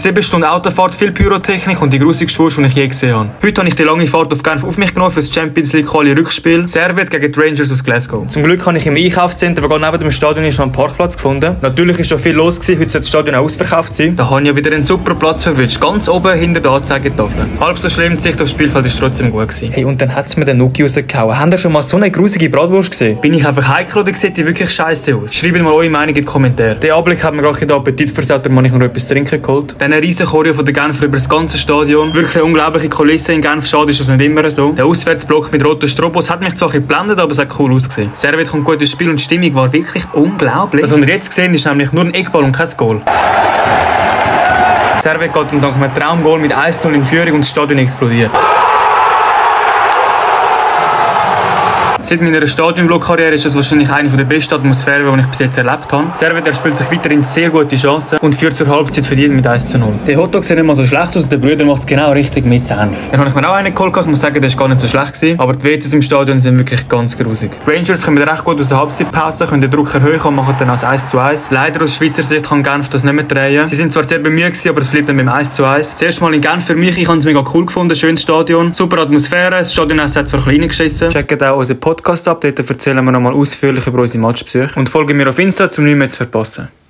7 Stunden Autofahrt, viel Pyrotechnik und die grusigste Wurst, die ich je gesehen habe. Heute habe ich die lange Fahrt auf Genf auf mich genommen für das Champions League Quali Rückspiel. Servette gegen die Rangers aus Glasgow. Zum Glück habe ich im Einkaufszentrum, das neben dem Stadion ist, noch einen Parkplatz gefunden. Natürlich ist schon viel los gewesen, heute soll das Stadion auch ausverkauft sein. Da habe ich ja wieder einen super Platz verwünscht, ganz oben hinter der Anzeigetafel. Halb so schlimm, die Sicht aufs Spielfeld ist trotzdem gut gewesen. Hey, und dann hat es mir den Nuki rausgehauen. Habt ihr schon mal so eine grusige Bratwurst gesehen? Bin ich einfach heikel oder sieht die wirklich scheiße aus? Schreibt mal eure Meinung in die Kommentare. Der Anblick hat mir gerade den Appetit versaut, darum habe ich noch etwas zu trinken geholt. Dann eine riesen Choreo von der Genfer über das ganze Stadion. Wirklich eine unglaubliche Kulisse in Genf. Schade ist das nicht immer so. Der Auswärtsblock mit roten Strobos hat mich zwar ein bisschen geblendet, aber es hat cool ausgesehen. Servette kommt gut ins Spiel und die Stimmung war wirklich unglaublich. Was wir jetzt sehen, ist nämlich nur ein Eckball und kein Goal. Servette geht dann dank einem Traumgoal mit 1:0 in Führung und das Stadion explodiert. Seit meiner Stadion-Vlog-Karriere ist das wahrscheinlich eine der besten Atmosphären, die ich bis jetzt erlebt habe. Servette spielt sich weiterhin sehr gute Chancen und führt zur Halbzeit verdient mit 1:0. Der Hotdog sieht nicht mal so schlecht aus und der Brüder macht es genau richtig mit Senf. Dann habe ich mir auch einen geholt. Ich muss sagen, der war gar nicht so schlecht gewesen, aber die WCs im Stadion sind wirklich ganz grusig. Die Rangers kommen recht gut aus der Halbzeitpause, können den Druck erhöhen und machen dann als 1:1. Leider aus Schweizer Sicht kann Genf das nicht mehr drehen. Sie sind zwar sehr bemüht gewesen, aber es bleibt dann beim 1:1. Das erste Mal in Genf für mich, ich habe es mega cool gefunden, schönes Stadion, super Atmosphäre, das Stadion hat zwar ein bisschen reingeschissen. Checkt auch unseren Podcast ab, dort erzählen wir nochmal ausführlich über unsere Matchbesuche und folgen mir auf Insta, um nichts mehr zu verpassen.